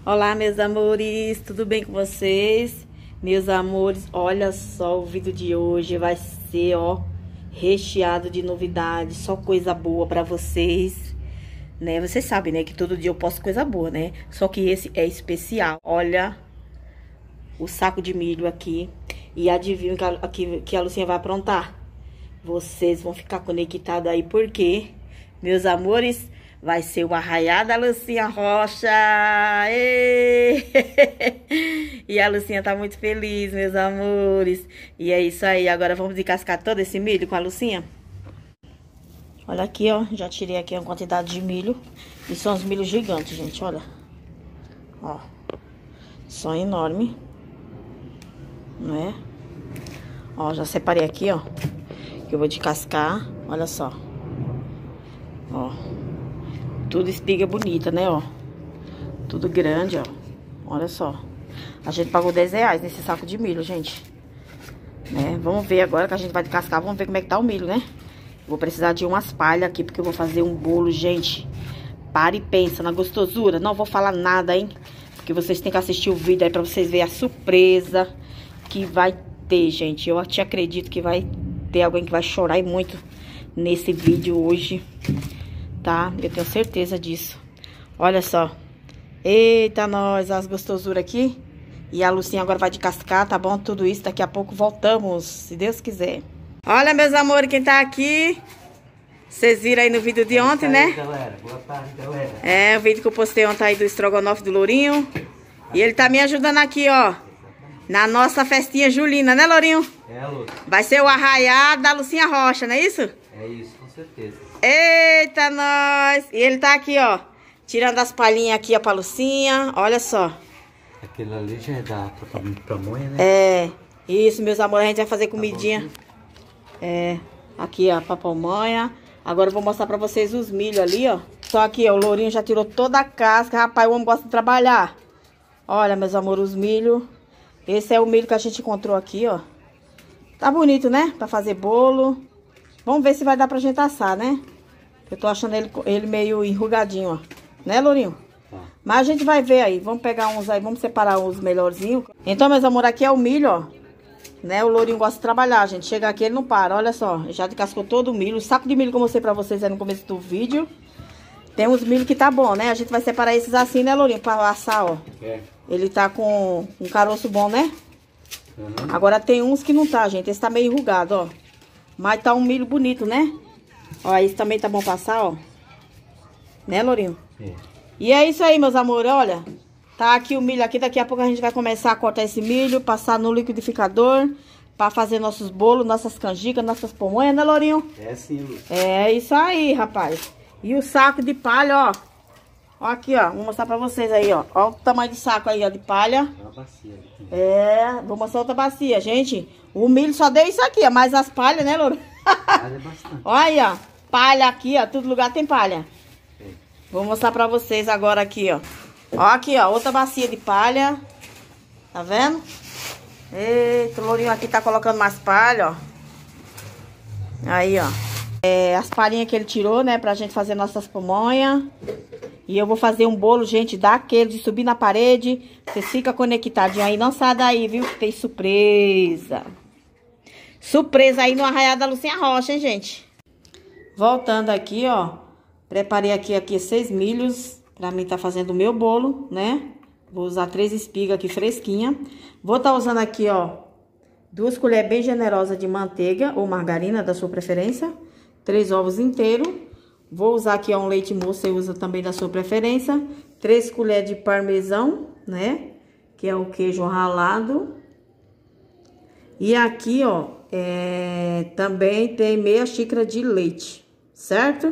Olá, meus amores, tudo bem com vocês? Meus amores, olha só, o vídeo de hoje vai ser, ó, recheado de novidades, só coisa boa pra vocês, né? Vocês sabem, né, que todo dia eu posto coisa boa, né? Só que esse é especial. Olha o saco de milho aqui. E adivinha que a Lucinha vai aprontar? Vocês vão ficar conectados aí, porque, meus amores, vai ser o arraiá da Lucinha Rocha. Ê! E a Lucinha tá muito feliz, meus amores. E é isso aí. Agora vamos descascar todo esse milho com a Lucinha. Olha aqui, ó. Já tirei aqui uma quantidade de milho. E são os milhos gigantes, gente. Olha. Ó. São enormes. Não é? Ó, já separei aqui, ó. Que eu vou descascar. Olha só. Ó. Tudo espiga bonita, né, ó. Tudo grande, ó. Olha só. A gente pagou R$10 nesse saco de milho, gente. Né? Vamos ver agora que a gente vai descascar. Vamos ver como é que tá o milho, né? Vou precisar de umas palhas aqui, porque eu vou fazer um bolo, gente. Para e pensa na gostosura. Não vou falar nada, hein? Porque vocês têm que assistir o vídeo aí pra vocês verem a surpresa que vai ter, gente. Eu te acredito que vai ter alguém que vai chorar muito nesse vídeo hoje. Tá? Eu tenho certeza disso. Olha só. Eita, nós, as gostosuras aqui. E a Lucinha agora vai descascar, tá bom? Tudo isso, daqui a pouco voltamos, se Deus quiser. Olha, meus amores, quem tá aqui. Vocês viram aí no vídeo de ontem, né? Galera. Boa tarde, galera. É, o vídeo que eu postei ontem aí do estrogonofe do Lourinho. E ele tá me ajudando aqui, ó. Na nossa festinha julina, né, Lourinho? É, Lu. Vai ser o arraiá da Lucinha Rocha, não é isso? É isso, com certeza. Eita, nós! E ele tá aqui, ó, tirando as palhinhas aqui, ó, pra Lucinha. Olha só. Aquele ali já é da pamonha, né? É, isso, meus amores, a gente vai fazer comidinha. É, aqui, ó, pra pamonha. Agora eu vou mostrar pra vocês os milho ali, ó. Só aqui, ó, o Lourinho já tirou toda a casca. Rapaz, o homem gosta de trabalhar. Olha, meus amores, os milho. Esse é o milho que a gente encontrou aqui, ó. Tá bonito, né? Pra fazer bolo. Vamos ver se vai dar pra gente assar, né? Eu tô achando ele meio enrugadinho, ó. Né, Lourinho? Tá. Mas a gente vai ver aí. Vamos pegar uns aí, vamos separar os melhorzinhos. Então, meus amores, aqui é o milho, ó. Né? O Lourinho gosta de trabalhar, gente. Chega aqui, ele não para. Olha só, já descascou todo o milho. O saco de milho que eu mostrei pra vocês aí no começo do vídeo. Tem uns milho que tá bom, né? A gente vai separar esses assim, né, Lourinho? Pra assar, ó. É. Ele tá com um caroço bom, né? Uhum. Agora tem uns que não tá, gente. Esse tá meio enrugado, ó. Mas tá um milho bonito, né? Ó, esse também tá bom passar, ó. Né, Lourinho? É. E é isso aí, meus amores, olha. Tá aqui o milho aqui. Daqui a pouco a gente vai começar a cortar esse milho, passar no liquidificador pra fazer nossos bolos, nossas canjicas, nossas pamonhas, né, Lourinho? É sim, Lu. É isso aí, rapaz. E o saco de palha, ó. Ó aqui, ó. Vou mostrar pra vocês aí, ó. Ó o tamanho do saco aí, ó, de palha. Uma bacia aqui. É, vou mostrar outra bacia, gente. O milho só deu isso aqui, ó. Mas as palhas, né, Louro? Palha é bastante. Olha, ó. Palha aqui, ó. Todo lugar tem palha. É. Vou mostrar pra vocês agora aqui, ó. Ó aqui, ó. Outra bacia de palha. Tá vendo? Eita, o Lourinho aqui tá colocando mais palha, ó. Aí, ó. É, as palhinhas que ele tirou, né, pra gente fazer nossas pamonhas. E eu vou fazer um bolo, gente, daquele de subir na parede. Você fica conectadinho aí, não sai daí, viu? Que tem surpresa. Surpresa aí no arraiá da Lucinha Rocha, hein, gente? Voltando aqui, ó. Preparei aqui 6 milhos pra mim tá fazendo o meu bolo, né? Vou usar 3 espigas aqui fresquinha. Vou tá usando aqui, ó, 2 colheres bem generosas de manteiga ou margarina, da sua preferência. 3 ovos inteiros. Vou usar aqui, ó, um leite moço, você usa também da sua preferência. 3 colheres de parmesão, né? Que é o queijo ralado. E aqui, ó, também tem meia xícara de leite, certo?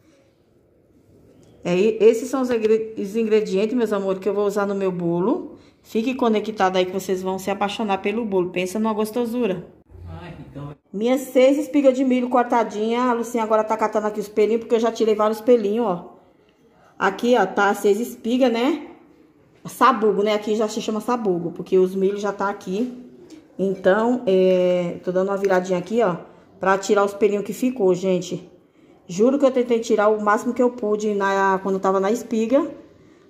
Esses são os ingredientes, meus amores, que eu vou usar no meu bolo. Fique conectado aí que vocês vão se apaixonar pelo bolo. Pensa numa gostosura. Minhas 6 espigas de milho cortadinha. A Lucinha agora tá catando aqui os pelinhos, porque eu já tirei vários pelinhos, ó. Aqui, ó, tá 6 espigas, né? Sabugo, né? Aqui já se chama sabugo, porque os milhos já tá aqui. Então, tô dando uma viradinha aqui, ó, pra tirar os pelinhos que ficou, gente. Juro que eu tentei tirar o máximo que eu pude quando eu tava na espiga.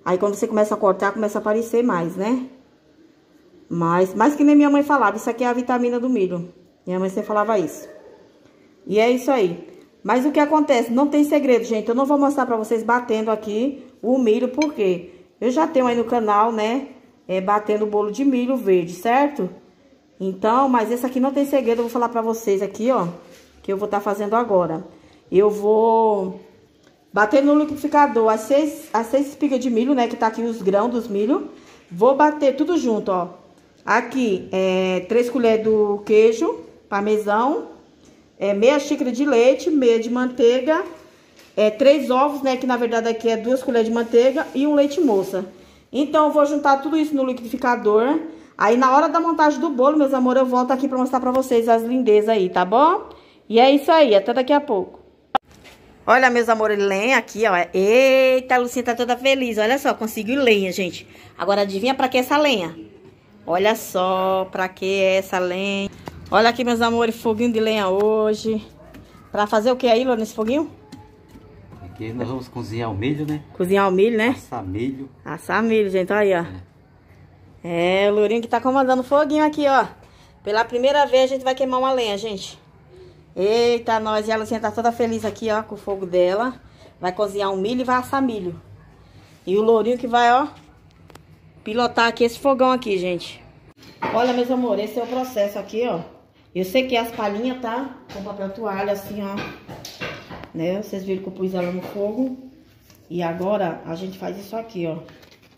Aí quando você começa a cortar, começa a aparecer mais, né? Mas que nem minha mãe falava, isso aqui é a vitamina do milho. Minha mãe sempre falava isso. E é isso aí. Mas o que acontece? Não tem segredo, gente. Eu não vou mostrar pra vocês batendo aqui o milho, porque eu já tenho aí no canal, né? Batendo o bolo de milho verde, certo? Então, mas esse aqui não tem segredo. Eu vou falar pra vocês aqui, ó. Que eu vou estar fazendo agora. Eu vou bater no liquidificador as seis espigas de milho, né? Que tá aqui os grãos dos milho. Vou bater tudo junto, ó. Aqui, 3 colheres do queijo, parmesão. Meia xícara de leite, meia de manteiga. 3 ovos, né? Que na verdade aqui é 2 colheres de manteiga e um leite moça. Então, eu vou juntar tudo isso no liquidificador. Aí, na hora da montagem do bolo, meus amores, eu volto aqui pra mostrar pra vocês as lindezas aí, tá bom? E é isso aí, até daqui a pouco. Olha, meus amores, lenha aqui, ó. Eita, a Lucinha tá toda feliz. Olha só, conseguiu lenha, gente. Agora, adivinha pra que essa lenha? Olha só, pra que essa lenha. Olha aqui, meus amores, foguinho de lenha hoje. Pra fazer o que aí, Lô, nesse foguinho? Aqui nós vamos cozinhar o milho, né? Cozinhar o milho, né? Assar milho. Assar milho, gente, olha aí, ó. O Lourinho que tá comandando o foguinho aqui, ó. Pela primeira vez a gente vai queimar uma lenha, gente. Eita, nós. E a Lucinha tá toda feliz aqui, ó, com o fogo dela. Vai cozinhar um milho e vai assar milho. E o Lourinho que vai, ó, pilotar aqui esse fogão aqui, gente. Olha, meus amores, esse é o processo aqui, ó. Eu sei que as palhinhas tá com papel toalha, assim, ó. Né? Vocês viram que eu pus ela no fogo. E agora a gente faz isso aqui, ó.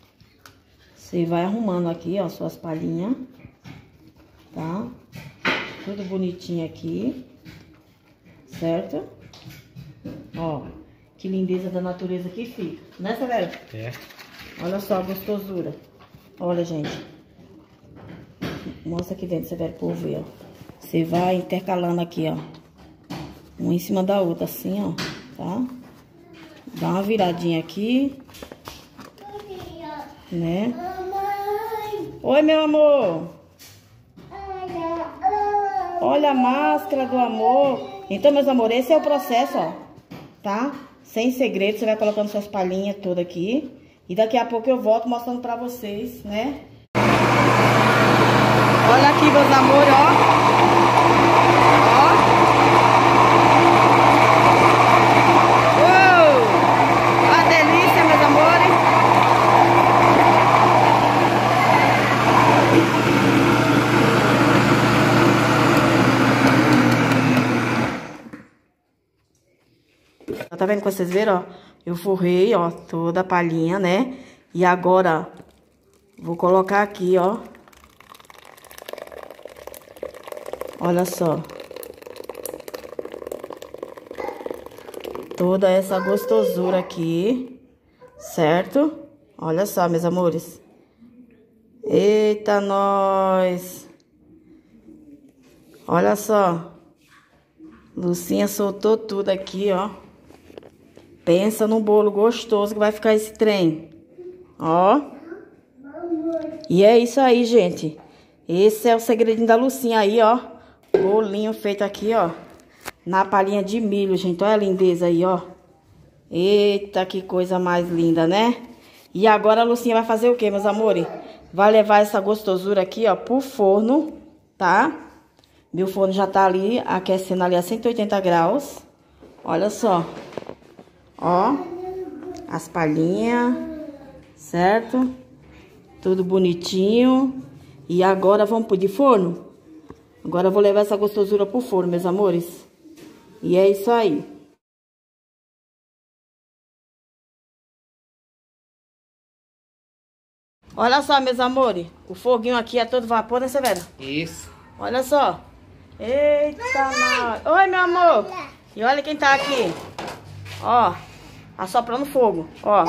Você vai arrumando aqui, ó, suas palhinhas. Tá? Tudo bonitinho aqui. Certo? Ó, que lindeza da natureza que fica. Né, Severo? Olha só a gostosura. Olha, gente. Mostra aqui dentro, Severo, pra eu ver, ó. Você vai intercalando aqui, ó. Uma em cima da outra, assim, ó. Tá? Dá uma viradinha aqui. Né? Oi, meu amor. Olha a máscara do amor. Então, meus amores, esse é o processo, ó. Tá? Sem segredo, você vai colocando suas palhinhas todas aqui. E daqui a pouco eu volto mostrando pra vocês, né? Olha aqui, meus amores, ó. Tá vendo que vocês viram, ó? Eu forrei, ó, toda a palhinha, né? E agora, vou colocar aqui, ó. Olha só. Toda essa gostosura aqui, certo? Olha só, meus amores. Eita, nós! Olha só. Lucinha soltou tudo aqui, ó. Pensa num bolo gostoso que vai ficar esse trem. Ó. E é isso aí, gente. Esse é o segredinho da Lucinha aí, ó. Bolinho feito aqui, ó. Na palhinha de milho, gente. Olha a lindeza aí, ó. Eita, que coisa mais linda, né? E agora a Lucinha vai fazer o quê, meus amores? Vai levar essa gostosura aqui, ó, pro forno, tá? Meu forno já tá ali, aquecendo ali a 180 graus. Olha só. Ó, as palhinhas, certo? Tudo bonitinho. E agora vamos pôr de forno? Agora eu vou levar essa gostosura pro forno, meus amores. E é isso aí. Olha só, meus amores. O foguinho aqui é todo vapor, né, Severo? Isso. Olha só. Eita, nós. Oi, meu amor. E olha quem tá aqui. Ó. Assoprando fogo, ó.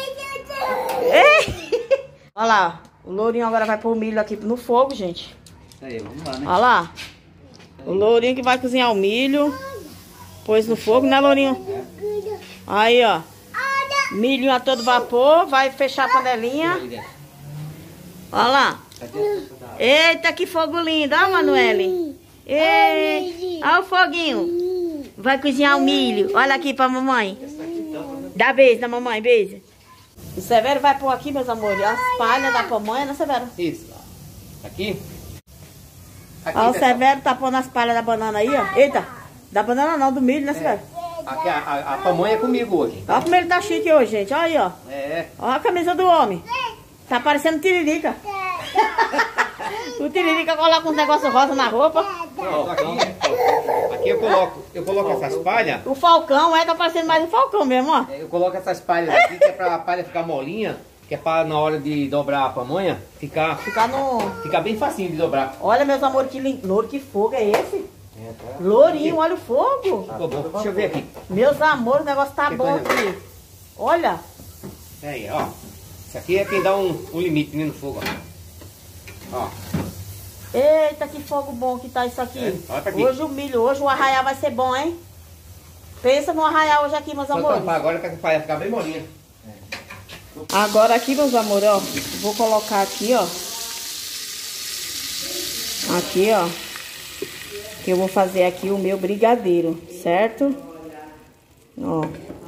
Olha lá, o Lourinho agora vai pôr o milho aqui no fogo, gente. Isso aí, vamos lá, né? Olha lá. O Lourinho que vai cozinhar o milho. Pôs no fogo, né, Lourinho? Aí, ó. Milho a todo vapor, vai fechar a panelinha. Olha lá. Eita, que fogo lindo, ó, Manuele. Olha o foguinho. Vai cozinhar o milho. Olha aqui pra mamãe. Dá beijo da mamãe, beijo. O Severo vai pôr aqui, meus amores, as palhas da pamonha, né, Severo? Isso. Aqui. Aqui, Ó, o Severo tá pondo as palhas da banana aí, ó. Eita, da banana não, do milho, né, Severo? Aqui a pamonha é comigo hoje. Ó como ele tá chique hoje, gente. Olha aí, ó. É. Ó a camisa do homem. Tá parecendo Tiririca. O Tiririca coloca uns negócios rosa na roupa. Pronto, aqui eu coloco essas palhas. O Falcão, tá parecendo mais o Falcão mesmo, ó. Eu coloco essas palhas aqui, que é pra palha ficar molinha. Que é pra na hora de dobrar a pamonha, ficar bem facinho de dobrar. Olha, meus amores, que lindo. Louro, que fogo é esse? Lourinho, olha o fogo. Ficou bom. Deixa eu ver aqui. Meus amores, o negócio tá bom aqui. Olha. Aí, ó. Isso aqui é quem dá um limite no fogo, ó. Eita, que fogo bom que tá isso aqui. Olha pra aqui. Hoje o milho, hoje o arraial vai ser bom, hein? Pensa no arraial hoje aqui, meus Só amores. tampar agora que a palha ficar bem molinha. Agora aqui, meus amores, ó. Vou colocar aqui, ó. Aqui, ó. Que eu vou fazer aqui o meu brigadeiro, certo? Ó.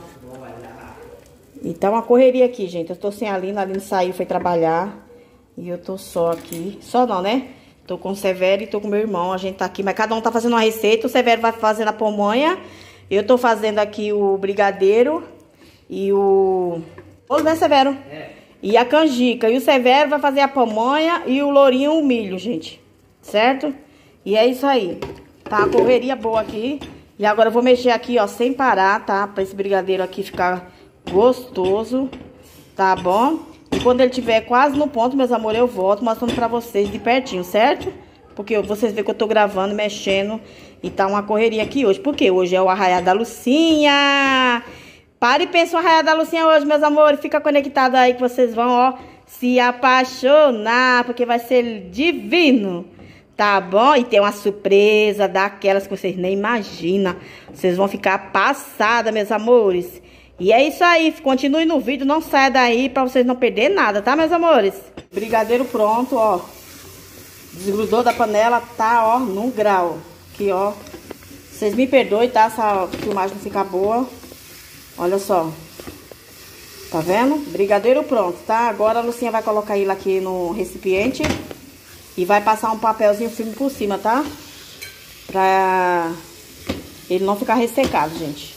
E tá uma correria aqui, gente. Eu tô sem a Aline saiu, foi trabalhar. E eu tô só aqui. Só não, né? Tô com o Severo e tô com o meu irmão. A gente tá aqui, mas cada um tá fazendo uma receita. O Severo vai fazendo a pamonha. Eu tô fazendo aqui o brigadeiro. E o... Ô, né, Severo? É. E a canjica. E o Severo vai fazer a pamonha e o Lourinho o milho, gente. Certo? E é isso aí. Tá a correria boa aqui. E agora eu vou mexer aqui, ó, sem parar, tá? Pra esse brigadeiro aqui ficar gostoso. Tá bom? E quando ele tiver quase no ponto, meus amores, eu volto mostrando pra vocês de pertinho, certo? Porque vocês veem que eu tô gravando, mexendo. E tá uma correria aqui hoje. Porque hoje é o arraial da Lucinha. Para e pensa o arraial da Lucinha hoje, meus amores. Fica conectado aí que vocês vão, ó, se apaixonar. Porque vai ser divino. Tá bom? E tem uma surpresa daquelas que vocês nem imaginam. Vocês vão ficar passadas, meus amores. E é isso aí. Continue no vídeo. Não saia daí pra vocês não perderem nada, tá, meus amores? Brigadeiro pronto, ó. Desgrudou da panela, tá, ó, num grau. Aqui, ó. Vocês me perdoem, tá? Se a filmagem não ficar boa. Olha só. Tá vendo? Brigadeiro pronto, tá? Agora a Lucinha vai colocar ele aqui no recipiente. E vai passar um papelzinho firme por cima, tá? Pra ele não ficar ressecado, gente.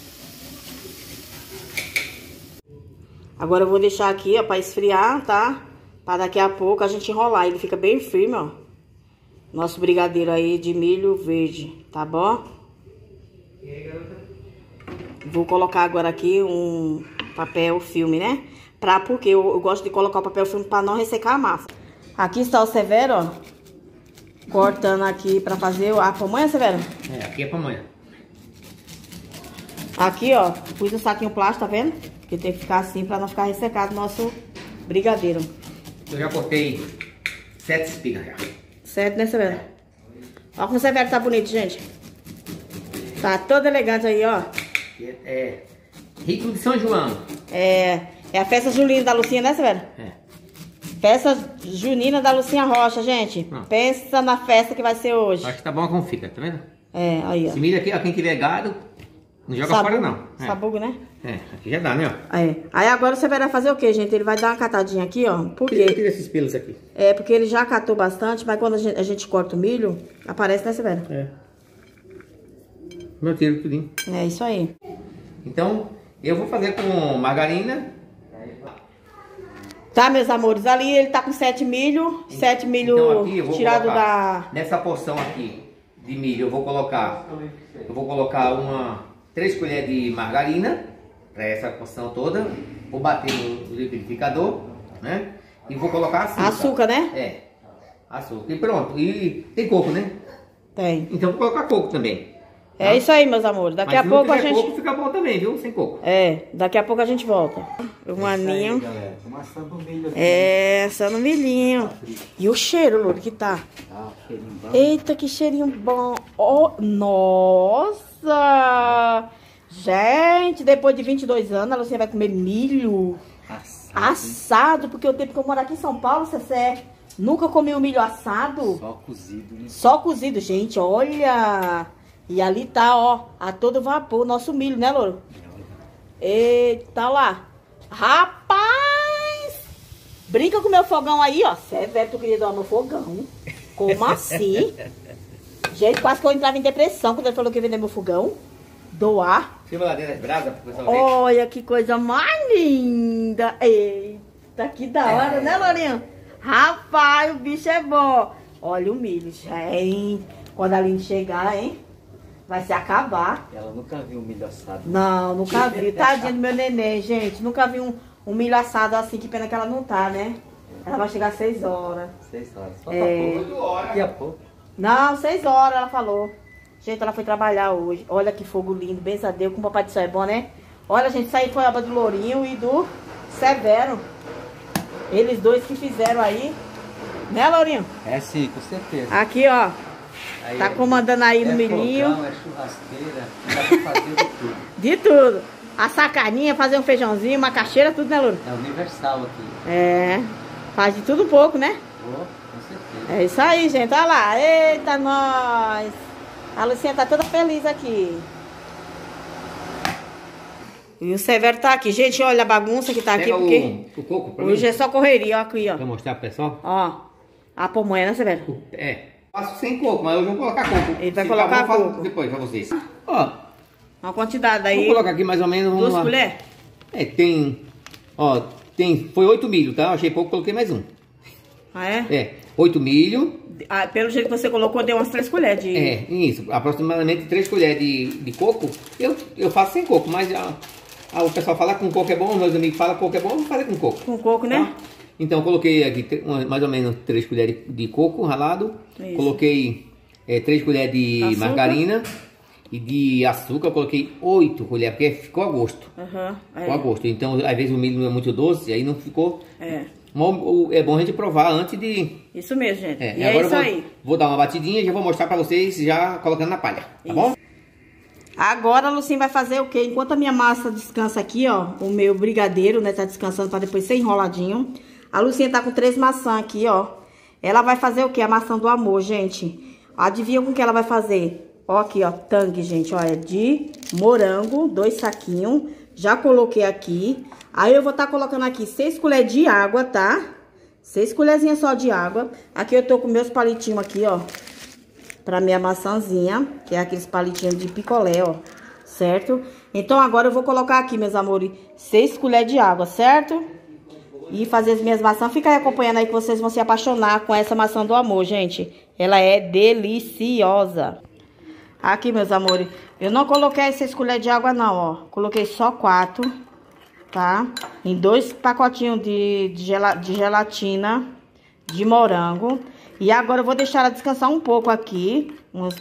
Agora eu vou deixar aqui, ó, pra esfriar, tá? Pra daqui a pouco a gente enrolar. Ele fica bem firme, ó. Nosso brigadeiro aí de milho verde, tá bom? Vou colocar agora aqui um papel filme, né? Porque eu gosto de colocar o papel filme pra não ressecar a massa. Aqui está o Severo, ó. Cortando aqui pra fazer a pamonha, Severo? É, aqui é a pamonha. Aqui, ó, pus um saquinho plástico, tá vendo? Que tem que ficar assim pra não ficar ressecado o nosso brigadeiro. Eu já cortei 7 espigas já. 7, né, Severo? Ó como o Severo tá bonito, gente. Tá todo elegante aí, ó. É rico de São João. É a festa julina da Lucinha, né, Severo? É. Festa junina da Lucinha Rocha, gente. Pensa na festa que vai ser hoje. Acho que tá bom como fica, tá vendo? É, aí, ó. Esse milho aqui, ó, quem tiver gado, não joga fora não. É. Sabugo, né? É, aqui já dá, né, ó. Aí agora você vai fazer o que, gente? Ele vai dar uma catadinha aqui, ó. Por quê? Tira esses pelos aqui. É, porque ele já catou bastante, mas quando a gente corta o milho, aparece, né, Severo? É. Meu tiro tudinho. É isso aí. Então, eu vou fazer com margarina. Tá, meus amores, ali ele tá com 7 milho. 7 milho então, aqui eu vou tirado colocar, da... nessa porção aqui de milho, eu vou colocar 3 colheres de margarina para essa porção toda. Vou bater no liquidificador, né? E vou colocar açúcar. Açúcar, né? É, açúcar. E pronto. E tem coco, né? Tem. Então vou colocar coco também. É isso aí, meus amores. Daqui a pouco a gente... coco fica bom também, viu? Sem coco. É, daqui a pouco a gente volta. O aninho. Amassando o milho aqui. É, assando o milhinho. E o cheiro, Louro, que tá? Ah, cheirinho bom. Eita, que cheirinho bom. Oh, nossa! Gente, depois de 22 anos, a Lucinha vai comer milho assado. Porque o tempo que eu moro aqui em São Paulo, Cessé, nunca comi o milho assado. Só cozido, né? Só cozido, gente, olha. E ali tá, ó, a todo vapor, nosso milho, né, Louro? Eita, lá. Rapaz! Brinca com meu fogão aí, ó. Cê é velho, tu queria doar meu fogão. Como assim? Gente, quase que eu entrava em depressão quando ele falou que ia vender meu fogão. Doar. Chama lá dentro das brasas pro pessoal ver. Olha que coisa mais linda. Eita, que da hora, né, Lourinha? Rapaz, o bicho é bom. Olha o milho, gente. Quando a Aline chegar, hein? Vai se acabar. Ela nunca viu um milho assado. Não, nunca vi. Tadinha do meu neném, gente. Nunca vi um milho assado assim. Que pena que ela não tá, né? Ela vai chegar às 6 horas. 6 horas. Só É. 8 horas. daqui a pouco. Não, 6 horas, ela falou. Gente, ela foi trabalhar hoje. Olha que fogo lindo, benção a Deus, como o papai do céu é bom, né? Olha, gente, isso aí foi a obra do Lourinho e do Severo. Eles dois que fizeram aí. Né, Lourinho? É sim, com certeza. Aqui, ó. Aí Tá comandando aí no é milhinho. fogão, é churrasqueira, dá pra fazer de tudo. De tudo. A sacaninha, fazer um feijãozinho, uma caixeira, tudo, né, Lourinho? É universal aqui. É. Faz de tudo um pouco, né? Oh, com certeza. É isso aí, gente. Olha lá. Eita, nós. A Lucinha tá toda feliz aqui. E o Severo tá aqui. Gente, olha a bagunça que tá aqui. Pega Porque o coco pra hoje mim. é só correria, ó, aqui, ó. Pra mostrar pro pessoal. Ó. A pamonha, né, Severo? É. Faço sem coco, mas hoje eu vou colocar coco. Ele vai Se colocar ficar bom, eu faço coco. depois pra vocês. Ó, Uma quantidade aí. vou colocar aqui mais ou menos. Vamos 2 lá. colheres? É, tem. Ó, foi 8 milho, tá? Eu achei pouco, coloquei mais um. Ah, é? É, 8 milho. Ah, pelo jeito que você colocou, deu umas 3 colheres de... É, isso. Aproximadamente 3 colheres de coco. Eu faço sem coco, mas o pessoal fala que com coco é bom, meus amigos falam que coco é bom, eu vou fazer com coco. Com coco, né? Tá? Então, eu coloquei aqui mais ou menos 3 colheres de coco ralado. Isso. Coloquei 3 colheres de Açúcar. margarina. E de açúcar eu coloquei 8 colheres, porque ficou a gosto. Aham. Ficou a gosto. Então, às vezes o milho não é muito doce, aí não ficou... É. É bom a gente provar antes de... Isso mesmo, gente. É, E agora é isso eu aí. vou dar uma batidinha e já vou mostrar pra vocês já colocando na palha, tá Isso. bom? Agora a Lucinha vai fazer o quê? Enquanto a minha massa descansa aqui, ó, o meu brigadeiro, né, tá descansando pra depois ser enroladinho. A Lucinha tá com 3 maçãs aqui, ó. Ela vai fazer o quê? A maçã do amor, gente. Adivinha com o que ela vai fazer? Ó, aqui, ó, tangue, gente, ó, é de morango, 2 saquinhos. Já coloquei aqui. Aí eu vou estar colocando aqui 6 colheres de água, tá? 6 colherzinhas só de água. Aqui eu tô com meus palitinhos aqui, ó. Pra minha maçãzinha, que é aqueles palitinhos de picolé, ó. Certo? Então agora eu vou colocar aqui, meus amores, 6 colheres de água, certo? E fazer as minhas maçãs. Fica aí acompanhando aí que vocês vão se apaixonar com essa maçã do amor, gente. Ela é deliciosa. Aqui, meus amores, eu não coloquei 6 colheres de água não, ó. Coloquei só 4, tá? Em 2 pacotinhos de gelatina de morango. E agora eu vou deixar ela descansar um pouco aqui, uns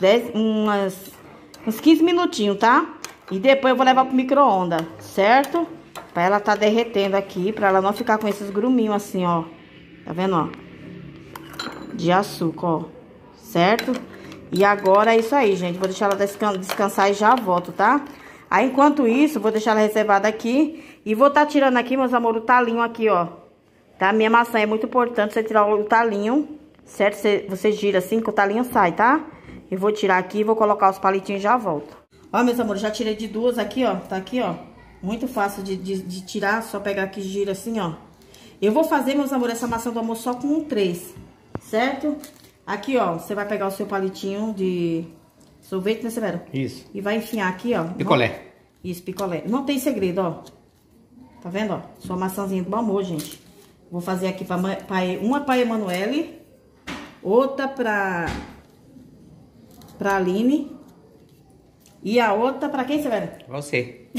15 minutinhos, tá? E depois eu vou levar pro micro-ondas, certo? Pra ela tá derretendo aqui, pra ela não ficar com esses gruminhos assim, ó. Tá vendo, ó? De açúcar, ó. Certo? E agora é isso aí, gente. Vou deixar ela descansar e já volto, tá? Aí, enquanto isso, vou deixar ela reservada aqui. E vou tá tirando aqui, meus amores, o talinho aqui, ó. Tá? Minha maçã é muito importante você tirar o talinho, certo? Você gira assim que o talinho sai, tá? Eu vou tirar aqui, vou colocar os palitinhos e já volto. Ó, meus amores, já tirei de 2 aqui, ó. Tá aqui, ó. Muito fácil de tirar, só pegar aqui e gira assim, ó. Eu vou fazer, meus amores, essa maçã do amor só com 3, certo? Aqui, ó, você vai pegar o seu palitinho de sorvete, né, Severo? Isso. E vai enfiar aqui, ó. Picolé. Isso, picolé. Não tem segredo, ó. Tá vendo, ó? Sua maçãzinha do amor, gente. Vou fazer aqui uma pra Emanuele, outra pra Aline e a outra pra quem, Severo? Você.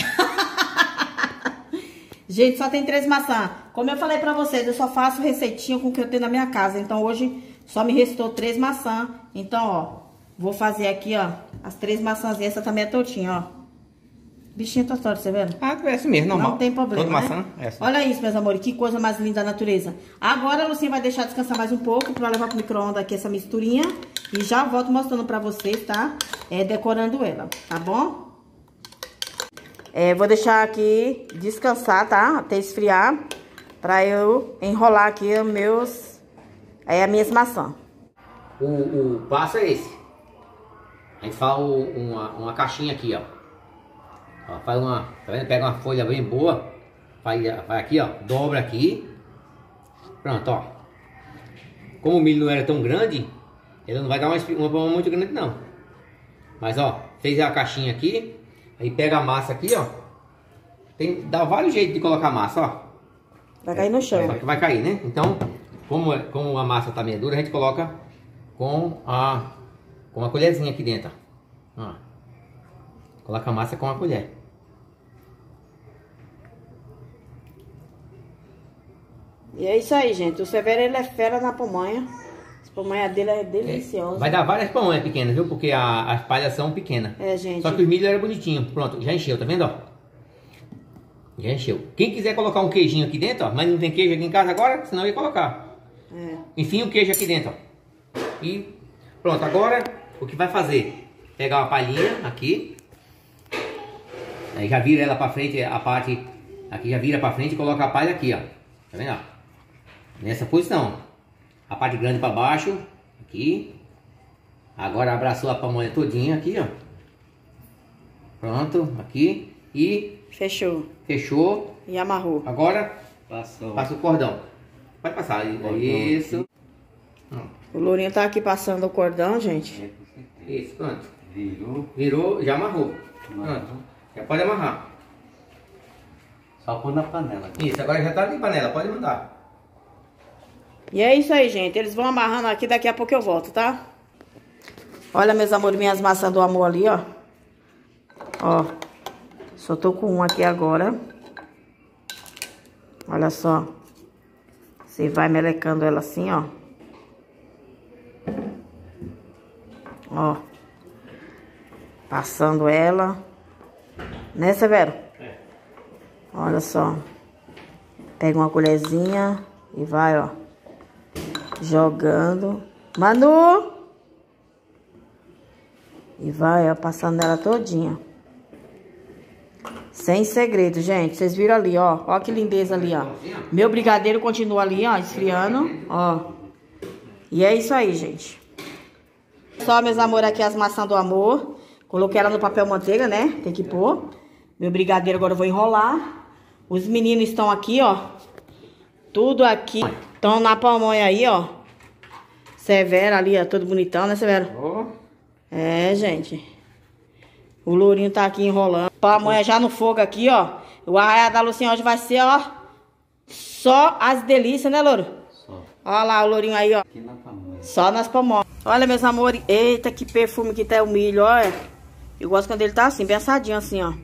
Gente, só tem 3 maçãs. Como eu falei pra vocês, eu só faço receitinha com o que eu tenho na minha casa. Então, hoje só me restou 3 maçãs. Então, ó, vou fazer aqui, ó, as 3 maçãzinhas. Essa também é tortinha, ó. Bichinho tá torto, você vendo? Ah, é assim mesmo, normal. Não tem problema, Toda maçã né? é assim. Olha isso, meus amores, que coisa mais linda da natureza. Agora a Lucinha vai deixar descansar mais um pouco pra levar pro micro-ondas aqui essa misturinha. E já volto mostrando pra vocês, tá? Decorando ela, tá bom? Vou deixar aqui descansar, tá? Até esfriar. Pra eu enrolar aqui as minhas maçãs. O passo é esse. A gente faz uma caixinha aqui, ó. Ó, faz tá vendo? Pega uma folha bem boa. vai aqui, ó, dobra aqui. Pronto, ó. Como o milho não era tão grande, ele não vai dar uma pamonha muito grande não. Mas ó, fez a caixinha aqui, aí pega a massa aqui, ó. Dá vários jeitos de colocar a massa, ó. Vai cair no chão. Vai cair, né? Então, como a massa tá meio dura, a gente coloca com a colherzinha aqui dentro, ó. Coloca a massa com a colher. E é isso aí, gente. O Severo, ele é fera na pamonha. A pamonha dele é deliciosa. Vai dar várias pamonhas pequenas, viu? Porque as palhas são pequenas. É, gente. Só que o milho era bonitinho. Pronto, já encheu, tá vendo, ó? Já encheu. Quem quiser colocar um queijinho aqui dentro, ó. Mas não tem queijo aqui em casa agora, senão eu ia colocar. É. Enfim, o queijo aqui dentro, ó. E pronto, agora o que vai fazer? Pegar uma palhinha aqui. Aí já vira ela pra frente, a parte aqui já vira pra frente e coloca a palha aqui, ó. Tá vendo, ó? Nessa posição. A parte grande para baixo, aqui. Agora abraçou a pamonha todinha aqui, ó. Pronto, aqui. E fechou. Fechou. E amarrou. Agora Passou. passa o cordão. Pode passar. Isso. O Lourinho tá aqui passando o cordão, gente. Isso, pronto. Virou. Virou, já amarrou. Pronto. Já pode amarrar. Só pôr na panela. Isso, agora já tá de panela, pode mandar. E é isso aí, gente. Eles vão amarrando aqui, daqui a pouco eu volto, tá? Olha, meus amores, minhas maçãs do amor ali, ó. Ó. Só tô com uma aqui agora. Olha só. Você vai melecando ela assim, ó. Ó. Passando ela. Né, Severo? É. Olha só. Pega uma colherzinha e vai, ó. Jogando. Manu! E vai, ó, passando nela todinha. Sem segredo, gente. Vocês viram ali, ó. Ó que lindeza ali, ó. Meu brigadeiro continua ali, ó, esfriando. Ó. E é isso aí, gente. Só, meus amores, aqui as maçãs do amor. Coloquei ela no papel manteiga, né? Tem que pôr. Meu brigadeiro agora eu vou enrolar. Os meninos estão aqui, ó. Tudo aqui. Estão na pamonha aí, ó. Severo ali, ó. Todo bonitão, né, Severo? Ó. É, gente. O Lourinho tá aqui enrolando. Pamonha já no fogo aqui, ó. O arraial da Lucinha hoje vai ser, ó. Só as delícias, né, Louro? Só. Olha lá o Lourinho aí, ó. Aqui na pamonha. Só nas pamonhas. Olha, meus amores. Eita, que perfume que tá o milho, olha. Eu gosto quando ele tá assim, bem assadinho assim, ó.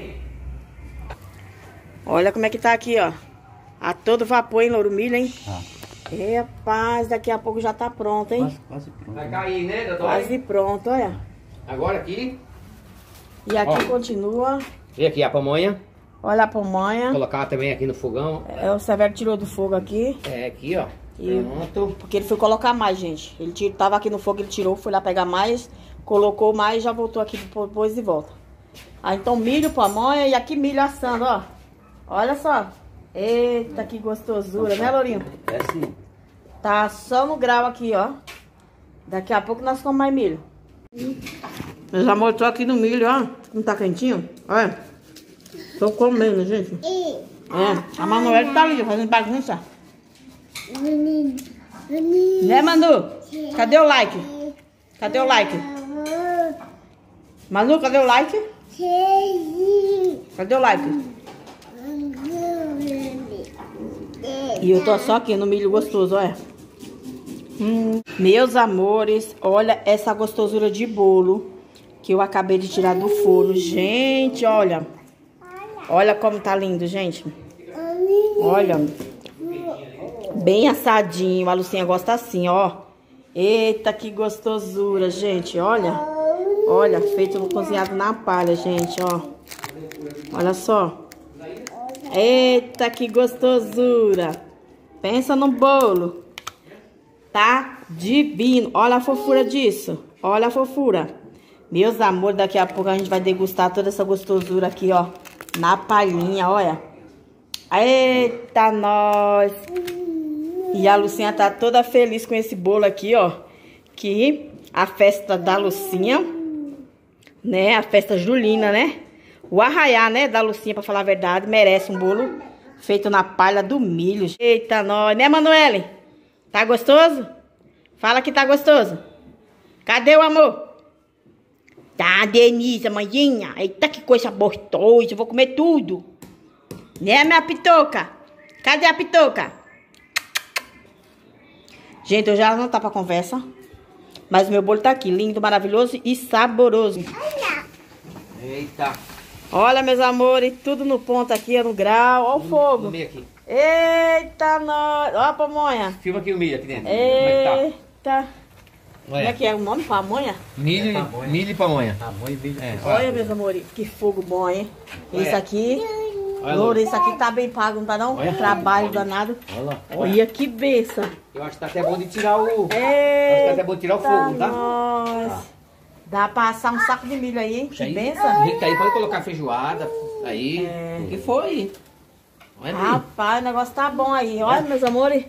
Olha como é que tá aqui, ó. A todo vapor, hein, Louro? Milho, hein? Ah. Rapaz, daqui a pouco já tá pronto, hein? Quase pronto. Vai cair, né, doutor? Quase pronto, olha. Agora aqui. E aqui Ó. continua. E aqui a pamonha. Olha a pamonha. Colocar também aqui no fogão. É, o Severo tirou do fogo aqui. É, aqui, ó. E- Pronto. Porque ele foi colocar mais, gente. Ele tava aqui no fogo, ele tirou, foi lá pegar mais. Colocou mais e já voltou aqui depois de volta. Aí então milho, pamonha e aqui milho assando, ó. Olha só. Eita, que gostosura, né, Lourinho? É assim. Tá só no grau aqui, ó. Daqui a pouco nós comemos mais milho. Meus amores, tô aqui no milho, ó. Como tá quentinho. Olha. Tô comendo, gente. É. A Manoel tá ali, fazendo bagunça. Né, Manu? Cadê o like? Cadê o like? Manu, cadê o like? Cadê o like? E eu tô só aqui no milho gostoso, olha. Meus amores, olha essa gostosura de bolo que eu acabei de tirar do forno. Gente, olha. Olha como tá lindo, gente. Olha. Bem assadinho. A Lucinha gosta assim, ó. Eita, que gostosura, gente. Olha. Olha, feito cozinhado na palha, gente, ó. Olha só. Eita, que gostosura. Pensa no bolo. Tá divino. Olha a fofura disso. Olha a fofura. Meus amores, daqui a pouco a gente vai degustar toda essa gostosura aqui, ó. Na palhinha, olha. Eita, nós. E a Lucinha tá toda feliz com esse bolo aqui, ó. Que a festa da Lucinha, né? A festa julina, né? O arraiá, né, da Lucinha, pra falar a verdade, merece um bolo Feito na palha do milho. Eita, nós. Né, Manoele? Tá gostoso? Fala que tá gostoso. Cadê o amor? Tá, Denise, manhinha. Eita, que coisa gostosa. Eu vou comer tudo. Né, minha pitoca? Cadê a pitoca? Gente, eu já não tá pra conversa. Mas o meu bolo tá aqui. Lindo, maravilhoso e saboroso. Eita. Olha, meus amores, tudo no ponto aqui, no grau. Olha o fogo. No meio aqui. Eita, nós. Olha a pamonha. Filma aqui o milho aqui dentro. Como é que tá? Eita. Como é que é o nome? Pamonha? Milho, milho e pamonha. Tamanho e milho. Olha, meus amores, que fogo bom, hein? Olha. Esse aqui, Olha, Louro, esse aqui tá bem pago, não tá não? Olha. Trabalho danado. Olha que benção. Eu acho que tá até bom de tirar o... Acho que tá até bom de tirar o fogo, tá? Nossa. Dá pra assar um saco de milho aí, hein? Que Aí, benção. gente, aí pode colocar feijoada, aí, o que foi? Olha aí. Rapaz, o negócio tá bom aí. Olha, meus amores.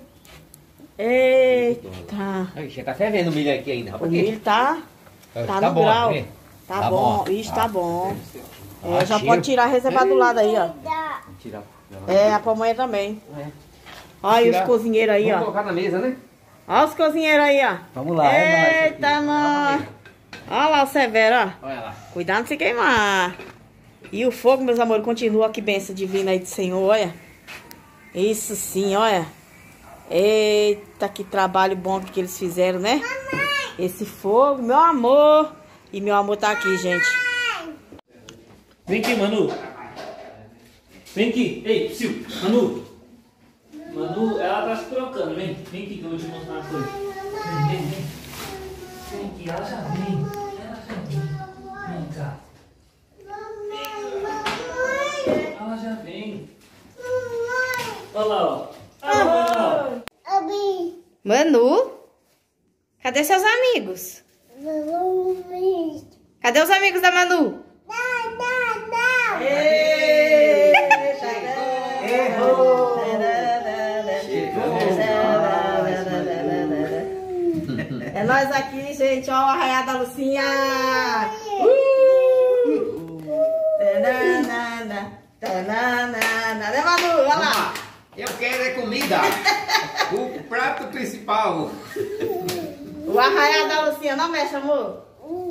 Eita. Aí, já tá fervendo o milho aqui ainda. O milho tá no bom, grau. né? Tá Tá bom. bom. Isso tá bom. Ah, Já cheiro. pode tirar a reserva do lado aí, ó. Tirar. É, a pamonha também. É. Olha Tirar. os cozinheiros aí, Vamos ó. colocar na mesa, né? Olha os cozinheiros aí, ó. Vamos lá, é nóis Eita, aqui. nós. Olha lá o Severo, ó. Olha lá. Cuidado de se queimar. E o fogo, meus amores, continua. Que bênção divina aí do Senhor, olha. Isso sim, olha. Eita, que trabalho bom que eles fizeram, né? Esse fogo, meu amor. E meu amor tá aqui, gente. Vem aqui, Manu. Vem aqui. Ei, Sil, Manu. Manu, ela tá se trocando. Vem aqui que eu vou te mostrar uma coisa. Vem. Vem aqui, ela já vem. Vem cá. Ela já vem. Olha lá, ó. Olha lá. Manu? Cadê seus amigos? Cadê os amigos da Manu? É nós aqui, gente, ó, o arraial da Lucinha. Né, Manu? Olha lá. Eu quero é comida. O prato principal. O arraial da Lucinha, não mexe, amor?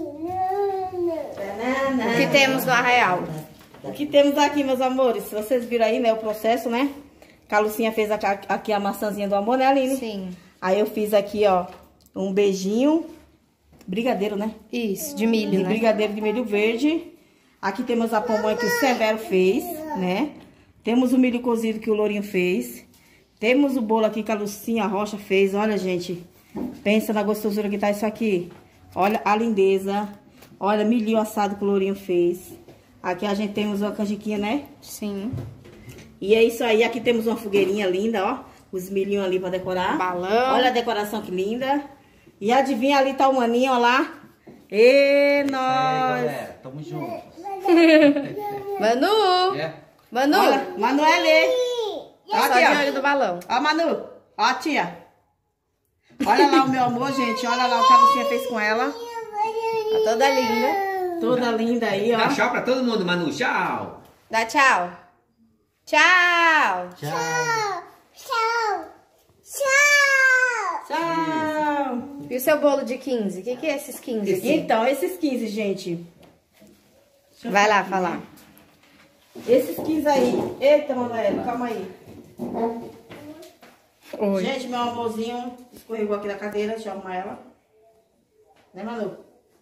O que temos no arraial? O que temos aqui, meus amores? Se vocês viram aí, né, o processo, né? Que a Lucinha fez aqui a maçãzinha do amor, né, Aline? Sim. Aí eu fiz aqui, ó, um beijinho, brigadeiro, né? Isso, de milho, De né? brigadeiro de milho verde. Aqui temos a pamonha que o Severo fez, né? Temos o milho cozido que o Lourinho fez. Temos o bolo aqui que a Lucinha Rocha fez. Olha, gente, pensa na gostosura que tá isso aqui. Olha a lindeza. Olha, milho assado que o Lourinho fez. Aqui a gente temos uma canjiquinha, né? Sim. E é isso aí. Aqui temos uma fogueirinha linda, ó. Os milhinhos ali pra decorar. Balão. Olha a decoração que linda. E adivinha, ali tá o maninho, ó lá. E nós. Galera, tamo junto. Manu! É. Manu! Olha, Manuele. Tá Ó, só de aqui, olho do balão. ó. Ó, Manu. Ó, tia. Olha lá o meu amor, gente. Olha lá o que a Lucinha fez com ela. Tá toda linda. Toda linda aí, Dá ó. tchau pra todo mundo, Manu. Tchau. Dá tchau. Tchau. Tchau. E o seu bolo de 15? O que é esses 15 aqui? Então, esses 15, gente. Vai lá falar. Esses 15 aí. Eita, Manuela, calma aí. Oi. Gente, meu amorzinho escorregou aqui da cadeira. Deixa eu arrumar ela. Né, Manu?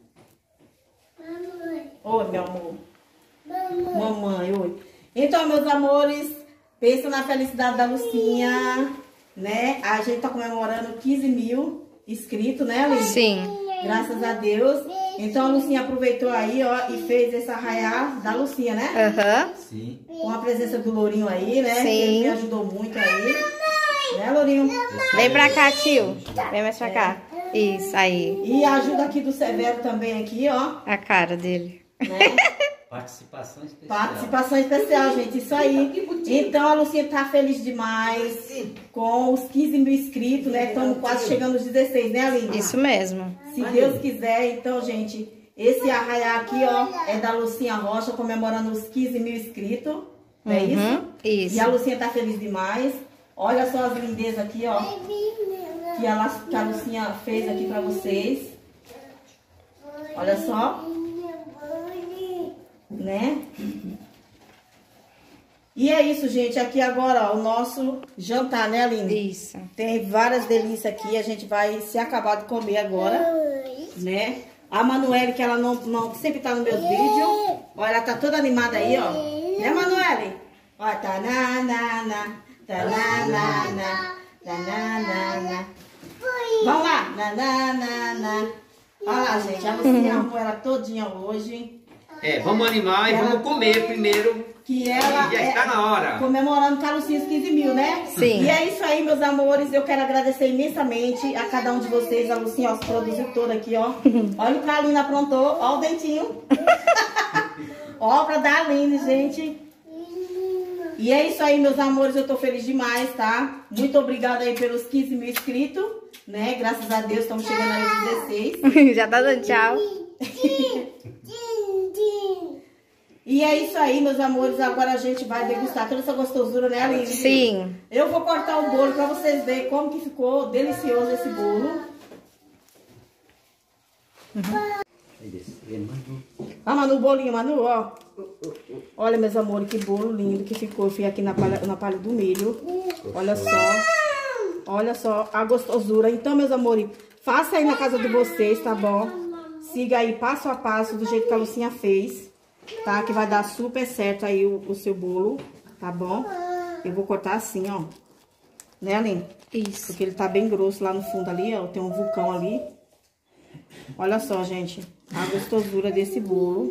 Oi, meu amor. Mamãe, oi. Então, meus amores, pensa na felicidade da Lucinha, né? A gente tá comemorando 15 mil inscritos, né, Aline? Sim. Graças a Deus. Então, a Lucinha aproveitou aí, ó, e fez esse arraiar da Lucinha, né? Aham. Sim. Com a presença do Lourinho aí, né? Sim. Que ele me ajudou muito aí. Né, Lourinho? Vem pra cá, tio. Vem mais pra cá. Isso, aí. E a ajuda aqui do Severo também aqui, ó. A cara dele. Né? Participação especial. Participação especial, gente. Isso aí. Então a Lucinha tá feliz demais com os 15 mil inscritos, né? Estamos quase chegando aos 16, né, Aline? Isso mesmo. Se Deus quiser, então, gente, esse arraiar aqui, ó, é da Lucinha Rocha, comemorando os 15 mil inscritos. Não é isso? Isso. E a Lucinha tá feliz demais. Olha só as lindezas aqui, ó. Que a Lucinha fez aqui pra vocês. Olha só. Né? E é isso, gente. Aqui agora, ó, o nosso jantar, né, Aline? Isso. Tem várias delícias aqui. A gente vai se acabar de comer agora, né? A Manuele, que ela não sempre tá nos meus vídeos. Olha, ela tá toda animada aí, ó. Né, Manuele? Ó, tá na na na, tá na na na, tá na na na. Vamos lá, na na na na. Olha lá, gente, a Lucinha arrumou ela todinha hoje. Vamos animar e vamos comer primeiro. Que ela já está na hora. Comemorando Carlucinha os 15 mil, né? Sim. E é isso aí, meus amores. Eu quero agradecer imensamente a cada um de vocês. A Lucinha, ó, se produziu toda aqui, ó. Olha o que a Aline aprontou. Ó o dentinho. Ó, pra dar a Aline, gente. E é isso aí, meus amores. Eu tô feliz demais, tá? Muito obrigada aí pelos 15 mil inscritos, né? Graças a Deus, estamos chegando aí aos 16. Já tá dando tchau. E é isso aí, meus amores. Agora a gente vai degustar toda essa gostosura, né, Aline? Sim. Eu vou cortar o bolo pra vocês verem como que ficou delicioso esse bolo. Ah, Manu, o bolinho, Manu, ó. Olha, meus amores, que bolo lindo que ficou. Eu fui aqui na palha do milho. Olha só. Olha só a gostosura. Então, meus amores, faça aí na casa de vocês, tá bom? Siga aí passo a passo do jeito que a Lucinha fez. Tá? Que vai dar super certo aí o seu bolo, tá bom? Eu vou cortar assim, ó. Né, Aline? Isso. Porque ele tá bem grosso lá no fundo ali, ó. Tem um vulcão ali. Olha só, gente. A gostosura desse bolo.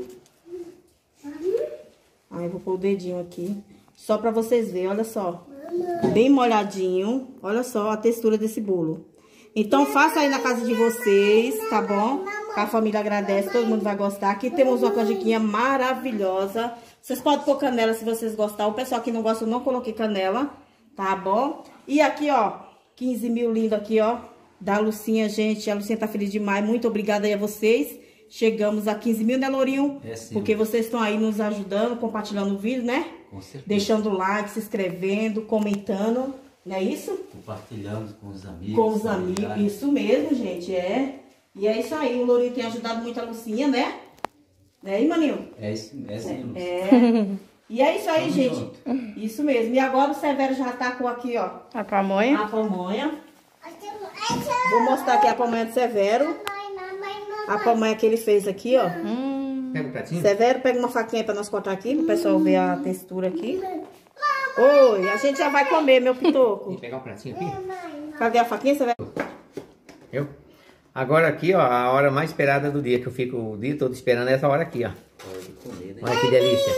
Aí eu vou pôr o dedinho aqui. Só pra vocês verem, olha só. Bem molhadinho. Olha só a textura desse bolo. Então, faça aí na casa de vocês, tá bom? A família agradece, todo mundo vai gostar. Aqui temos uma canjiquinha maravilhosa. Vocês podem pôr canela se vocês gostarem. O pessoal que não gosta, eu não coloquei canela, tá bom? E aqui, ó, 15 mil lindo aqui, ó, da Lucinha, gente. A Lucinha tá feliz demais. Muito obrigada aí a vocês. Chegamos a 15 mil, né, Lourinho? Sim. Porque vocês estão aí nos ajudando, compartilhando o vídeo, né? Com certeza. Deixando o like, se inscrevendo, comentando. Não é isso? Compartilhando com os amigos. Com os amigos, isso mesmo, gente, E é isso aí, o Lourinho tem ajudado muito a Lucinha, né? Né, Maninho? É isso, sim. E é isso aí, Tamo gente. junto. Isso mesmo. E agora o Severo já tá com aqui, ó, A pamonha. a pamonha. Vou mostrar aqui a pamonha do Severo. A pamonha que ele fez aqui, ó. Pega o pratinho. Severo, pega uma faquinha pra nós cortar aqui, pro pessoal ver a textura aqui. Oi, a gente já vai comer, meu pitoco. Vou pegar o pratinho aqui. Cadê a faquinha, Severo? Eu? Agora aqui, ó, a hora mais esperada do dia, que eu fico o dia todo esperando essa hora aqui, ó. Hora de comer, né? Olha que delícia.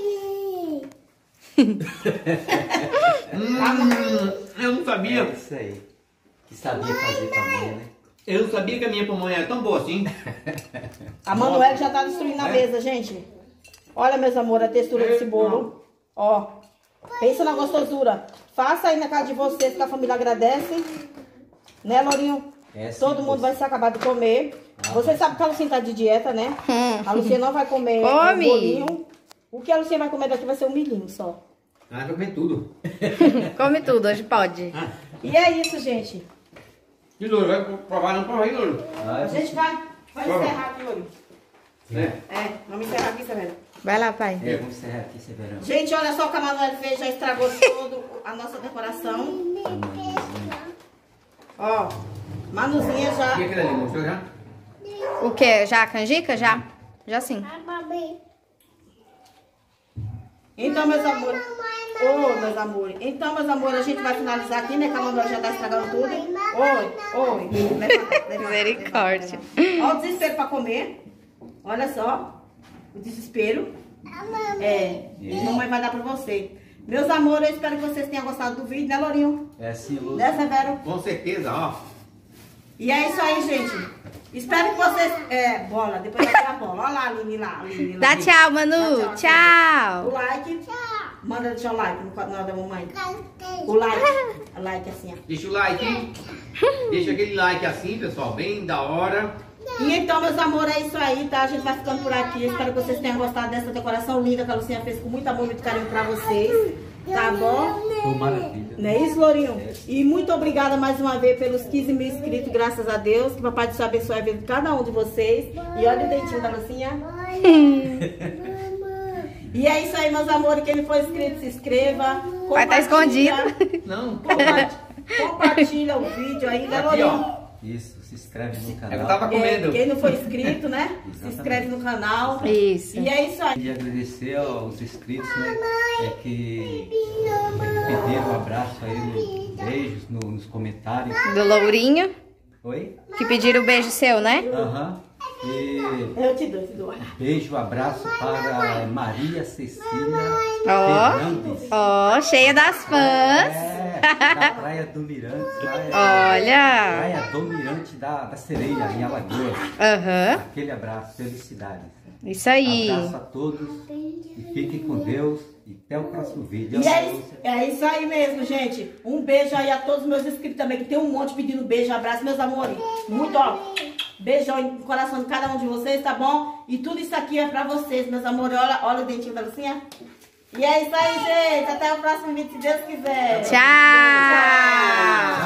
Eu não sabia. É isso aí. Que sabia fazer pamonha, né? Eu não sabia que a minha pamonha era tão boa assim. A Manuela já tá destruindo a mesa, gente. Olha, meus amores, a textura desse bolo. Ó, pensa na gostosura. Faça aí na casa de vocês, que a família agradece. Né, Lourinho? Todo mundo vai se acabar de comer. Vocês sabem que a Lucinha tá de dieta, né? A Lucinha não vai comer Come. bolinho. O que a Lucinha vai comer daqui vai ser um milhinho só. Ah, vou comer tudo. Come tudo, hoje pode. E é isso, gente. E Louro, vai provar não prova aí, Louro? A gente vai encerrar aqui, Lourinho. É. Vamos encerrar aqui, Severo. Vai lá, pai. Vamos encerrar aqui, Severão. Gente, olha só o que a Manuela fez, já estragou toda a nossa decoração. Ó, Manuzinha já... E aquele ali, mostrou já? O quê? Já a canjica? Já? Já sim. Então, meus amores... Ô, meus amores. Então, meus amores, a gente vai finalizar aqui, né? Que a Manuela já tá estragando tudo. Oi. Levanta. Misericórdia. Ó o desespero pra comer. Olha só. O desespero. E mamãe vai dar pra você. Meus amores, eu espero que vocês tenham gostado do vídeo, né, Lourinho? É assim, Lúcio. Né, Severo? Com certeza, ó. E é isso aí, gente. Espero que vocês... bola. Depois vai ter a bola. Olha lá, Aline lá. Dá tchau, Manu. O Tchau. like. Manda deixar o like no canal da mamãe. O like. O like assim, ó. Deixa o like, hein? Deixa aquele like assim, pessoal, bem da hora. E então, meus amores, é isso aí, tá? A gente vai ficando por aqui. Eu espero que vocês tenham gostado dessa decoração linda que a Lucinha fez com muito amor e muito carinho pra vocês. Tá bom? Foi maravilha. Não é isso, Lourinho? E muito obrigada mais uma vez pelos 15 mil inscritos, graças a Deus. Que o Papai do Céu abençoe a vida de cada um de vocês. E olha o dentinho da Lucinha. E é isso aí, meus amores. Quem não for inscrito, se inscreva. Vai estar escondido. Não, Compartilha o vídeo aí, né, aqui, Lourinho? ó. Isso, se inscreve no Eu canal. tava comendo. Quem não for inscrito, né? Se inscreve no canal. Isso. E é isso aí. E agradecer aos inscritos, né? Que pediram um abraço aí, beijos nos comentários. Do Lourinho, Oi? que pediram o beijo seu, né? Aham. E Eu te dou. beijo, abraço para Maria Cecília Ó. Fernandes. Ó, cheia das fãs. É, da Praia do Mirante. Olha. Praia do Mirante da Sereia, em Alagoas. Aham. Aquele abraço, felicidades. Isso aí. Abraço a todos e fiquem com Deus. E até o próximo vídeo. E é isso aí mesmo, gente. Um beijo aí a todos os meus inscritos também, que tem um monte pedindo beijo, abraço, meus amores. Muito, ó. Beijão no coração de cada um de vocês, tá bom? E tudo isso aqui é pra vocês, meus amores. Olha o dentinho da Lucinha. E é isso aí, gente. Até o próximo vídeo, se Deus quiser. Tchau.